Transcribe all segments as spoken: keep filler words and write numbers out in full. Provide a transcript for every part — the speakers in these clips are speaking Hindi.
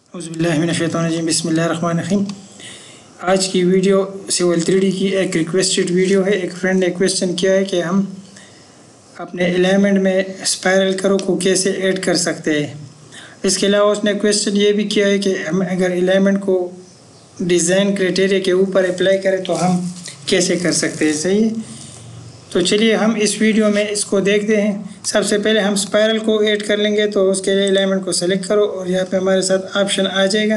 औज़ुबिल्लाहिमिनश्शैतानिर्रजीम बिस्मिल्लाहिर्रहमानिर्रहीम। आज की वीडियो सिविल थ्री डी की एक रिक्वेस्टेड वीडियो है। एक फ्रेंड ने क्वेश्चन किया है कि हम अपने एलिमेंट में स्पायरल करो को कैसे ऐड कर सकते हैं। इसके अलावा उसने क्वेश्चन ये भी किया है कि हम अगर एलिमेंट को डिज़ाइन क्राइटेरिया के ऊपर अप्लाई करें तो हम कैसे कर सकते हैं। सही है, तो चलिए हम इस वीडियो में इसको देखते हैं। सबसे पहले हम स्पायरल को ऐड कर लेंगे, तो उसके लिए एलिमेंट को सेलेक्ट करो और यहाँ पे हमारे साथ ऑप्शन आ जाएगा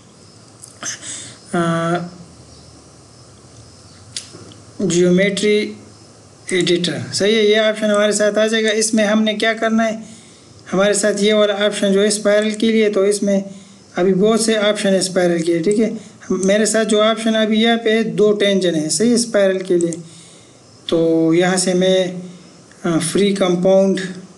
जियोमेट्री एडिटर। सही है, ये ऑप्शन हमारे साथ आ जाएगा। इसमें हमने क्या करना है, हमारे साथ ये वाला ऑप्शन जो है स्पायरल के लिए, तो इसमें अभी बहुत से ऑप्शन है स्पायरल के लिए। ठीक है, मेरे साथ जो ऑप्शन अभी यहाँ पे दो टेंजन है। सही है, स्पायरल के लिए तो यहाँ से मैं free compound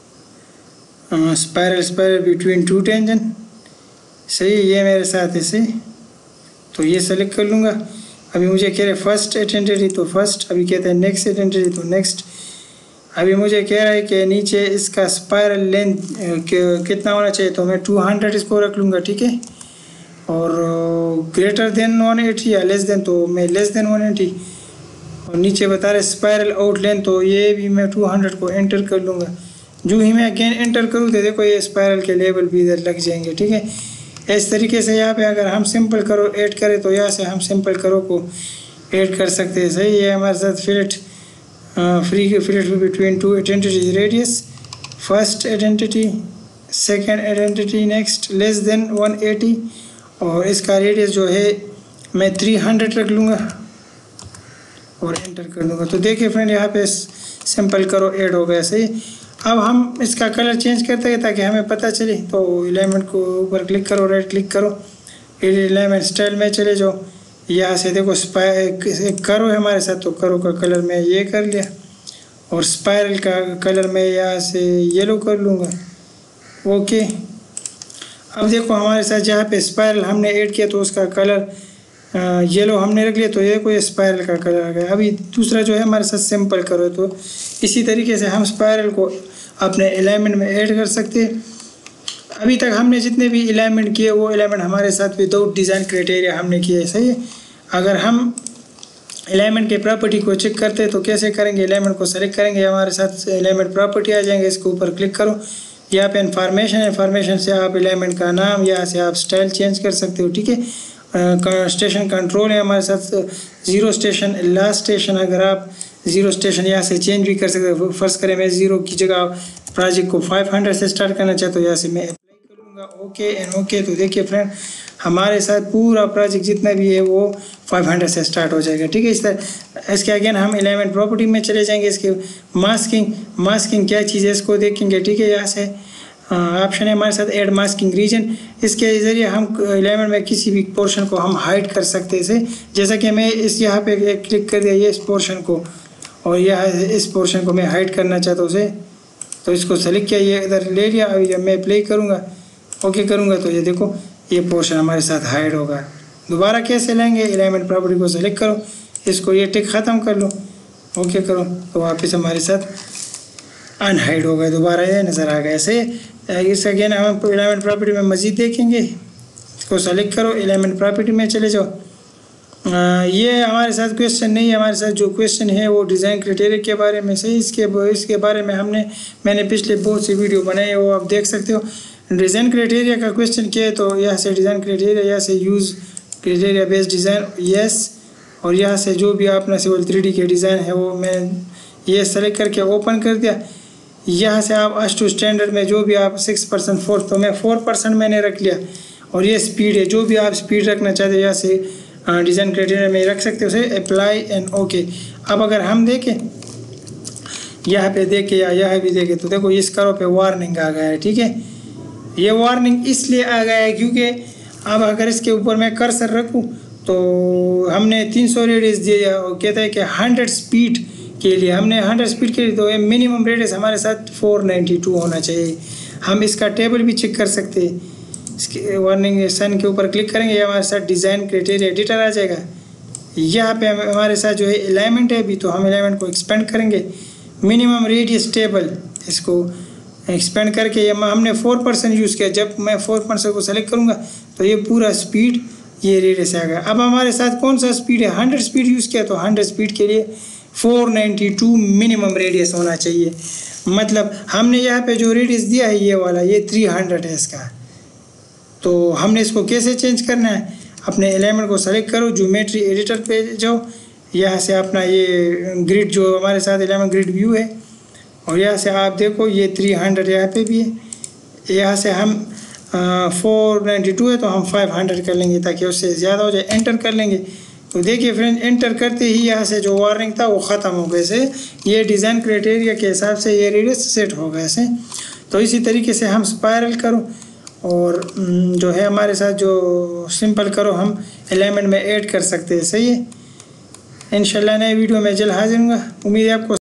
spiral spiral between two tangent, सही है, ये मेरे साथ है। सही, तो ये सेलेक्ट कर लूँगा। अभी मुझे कह रहे फर्स्ट एडेंटिटी तो फर्स्ट, अभी कहते हैं नेक्स्ट एडेंटिटी तो नेक्स्ट। अभी मुझे कह रहा है कि नीचे इसका स्पायरल लेंथ कितना होना चाहिए, तो मैं टू हंड्रेड इसको रख लूँगा। ठीक है, और ग्रेटर देन वन एटी या लेस देन, तो मैं लेस देन वन एटी। और नीचे बता रहे स्पायरल आउट लेंथ, तो ये भी मैं टू हंड्रेड को एंटर कर लूँगा। जो ही मैं अगेन एंटर करूँ तो देखो ये स्पायरल के लेवल भी इधर लग जाएंगे। ठीक है, इस तरीके से यहाँ पे अगर हम सिंपल करो ऐड करें तो यहाँ से हम सिंपल करो को ऐड कर सकते हैं। सही है, हमारे साथ फिलेट फ्री के fillet between two identity radius, first identity, second identity, next less than one eighty, और इसका रेडियस जो है मैं थ्री हंड्रेड रख लूँगा और एंटर कर दूंगा। तो देखिए फ्रेंड, यहाँ पे सिंपल करो ऐड हो गया। सही, अब हम इसका कलर चेंज करते हैं ताकि हमें पता चले। तो एलिमेंट को ऊपर क्लिक करो, राइट क्लिक करो, एलिमेंट स्टाइल में चले जाओ। यहाँ से देखो स्पायर करो है हमारे साथ, तो करो का कलर मैं ये कर लिया और स्पायरल का कलर मैं यहाँ से येलो कर लूँगा। ओके, अब देखो हमारे साथ जहाँ पे स्पायरल हमने ऐड किया तो उसका कलर येलो हमने रख लिया, तो ये कोई स्पायरल का कलर आ गया। अभी दूसरा जो है हमारे साथ सिंपल करो, तो इसी तरीके से हम स्पायरल को अपने एलिमेंट में ऐड कर सकते हैं। अभी तक हमने जितने भी एलिमेंट किए वो एलिमेंट हमारे साथ विदाउट डिज़ाइन क्राइटेरिया हमने किए। सही है, अगर हम एलिमेंट के प्रॉपर्टी को चेक करते हैं तो कैसे करेंगे, एलिमेंट को सेलेक्ट करेंगे, हमारे साथ एलिमेंट प्रॉपर्टी आ जाएंगे, इसके ऊपर क्लिक करो। यहाँ पे इन्फॉर्मेशन है, इन्फॉर्मेशन से आप एलिमेंट का नाम, यहाँ से आप स्टाइल चेंज कर सकते हो। ठीक है, स्टेशन कंट्रोल है हमारे साथ, ज़ीरो स्टेशन, लास्ट स्टेशन, अगर आप ज़ीरो स्टेशन यहाँ से चेंज भी कर सकते हो। फर्स्ट करें मैं ज़ीरो की जगह प्रोजेक्ट को फाइव हंड्रेड से स्टार्ट करना चाहता हूँ, यहाँ से मैं अप्लाई कर लूँगा ओके एंड ओके। तो देखिए फ्रेंड, हमारे साथ पूरा प्रोजेक्ट जितना भी है वो फाइव हंड्रेड से स्टार्ट हो जाएगा। ठीक है, इस तरह इसके अगेन हम एलिमेंट प्रॉपर्टी में चले जाएंगे। इसके मास्किंग, मास्किंग क्या चीज़ है इसको देखेंगे। ठीक है, यहाँ से ऑप्शन है हमारे साथ ऐड मास्किंग रीजन, इसके ज़रिए हम एलिमेंट में किसी भी पोर्शन को हम हाइड कर सकते हैं। जैसा कि मैं इस यहाँ पे क्लिक कर दिया ये इस पोर्शन को, और यह इस पोर्शन को मैं हाइड करना चाहता हूँ उसे, तो इसको सेलेक्ट किया, ये इधर ले लिया। अभी जब मैं प्ले करूँगा, ओके करूँगा, तो ये देखो ये पोर्शन हमारे साथ हाइड होगा। दोबारा कैसे लेंगे, एलिमेंट प्रॉपर्टी को सेलेक्ट करो, इसको ये टिक ख़त्म कर लो, ओके करो, तो वापस हमारे साथ अनहाइड हो गए, दोबारा ये नज़र आ गया। ऐसे इस अगेन हम एलिमेंट प्रॉपर्टी में मज़ीद देखेंगे, इसको सेलेक्ट करो, एलिमेंट प्रॉपर्टी में चले जाओ। आ, ये हमारे साथ क्वेश्चन नहीं है, हमारे साथ जो क्वेश्चन है वो डिज़ाइन क्राइटेरिया के बारे में। सही, इसके इसके बारे में हमने मैंने पिछले बहुत सी वीडियो बनाई है, वो आप देख सकते हो। डिज़ाइन क्राइटेरिया का क्वेश्चन किया है तो यहाँ से डिज़ाइन क्राइटेरिया, यहाँ से use criteria based design yes, और यहाँ से जो भी अपना सिविल थ्री डी के डिज़ाइन है वो मैं ये सेलेक्ट करके ओपन कर दिया। यहाँ से आप एस टू स्टैंडर्ड में जो भी आप सिक्स परसेंट फोर, तो मैं फोर परसेंट मैंने रख लिया, और ये स्पीड है, जो भी आप स्पीड रखना चाहते हो यहाँ से डिज़ाइन क्राइटेरिया में रख सकते हो। उसे अप्लाई एंड ओके। अब अगर हम देखें यहाँ पे देखें या यहाँ भी देखें तो देखो इस करो पे वार्निंग आ गया है। ठीक है, ये वार्निंग इसलिए आ गया है क्योंकि अब अगर इसके ऊपर मैं कर्सर रखूँ तो हमने तीन सौ रेडियस दिया, और कहता है कि हंड्रेड स्पीड के लिए हमने हंड्रेड स्पीड के लिए, तो ये मिनिमम रेडियस हमारे साथ फोर नाइन्टी टू होना चाहिए। हम इसका टेबल भी चेक कर सकते हैं, इसके वार्निंग सन के ऊपर क्लिक करेंगे, हमारे साथ डिज़ाइन क्राइटेरिया एडिटर आ जाएगा। यहाँ पे हमारे साथ जो है एलिमेंट है, अभी तो हम एलिमेंट को एक्सपेंड करेंगे। मिनिमम रेडियस टेबल, इसको एक्सपेंड करके ये हमने फोर परसेंट यूज़ किया। जब मैं फोर परसेंट को सेलेक्ट करूँगा तो ये पूरा स्पीड ये रेडियस आएगा। अब हमारे साथ कौन सा स्पीड है, हंड्रेड स्पीड यूज़ किया, तो हंड्रेड स्पीड के लिए four ninety two minimum radius होना चाहिए। मतलब हमने यहाँ पे जो रेडियस दिया है ये वाला, ये थ्री हंड्रेड है इसका। तो हमने इसको कैसे चेंज करना है, अपने एलिमेंट को सेलेक्ट करो, ज्योमेट्री एडिटर पे जाओ, यहाँ से अपना ये ग्रिड जो हमारे साथ एलिमेंट ग्रिड व्यू है, और यहाँ से आप देखो ये थ्री हंड्रेड यहाँ पे भी है। यहाँ से हम फोर नाइन्टी टू है तो हम फाइव हंड्रेड कर लेंगे ताकि उससे ज़्यादा हो जाए। एंटर कर लेंगे तो देखिए फ्रेंड, एंटर करते ही यहाँ से जो वार्निंग था वो ख़त्म हो गए से ये डिज़ाइन क्राइटेरिया के हिसाब से ये रेडियस सेट हो गए से। तो इसी तरीके से हम स्पायरल करो और जो है हमारे साथ जो सिंपल करो हम एलिमेंट में ऐड कर सकते हैं। सही है। इंशाल्लाह नए वीडियो में जल्द हाजिर हूँगा। उम्मीद है आपको